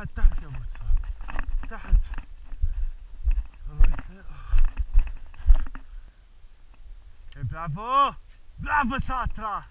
تحت تحت يا ابو اتصال، تحت. الله يسلمك. برافو برافو شاطرة.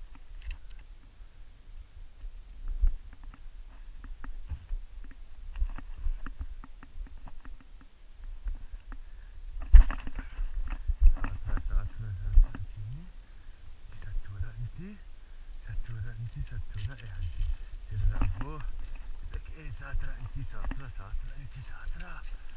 شاطرة جيني شطورة انتي، شطورة انتي، شطورة. ايه عندي برافو. لك ايه شاطرة انتي، شاطرة انتي، شاطرة.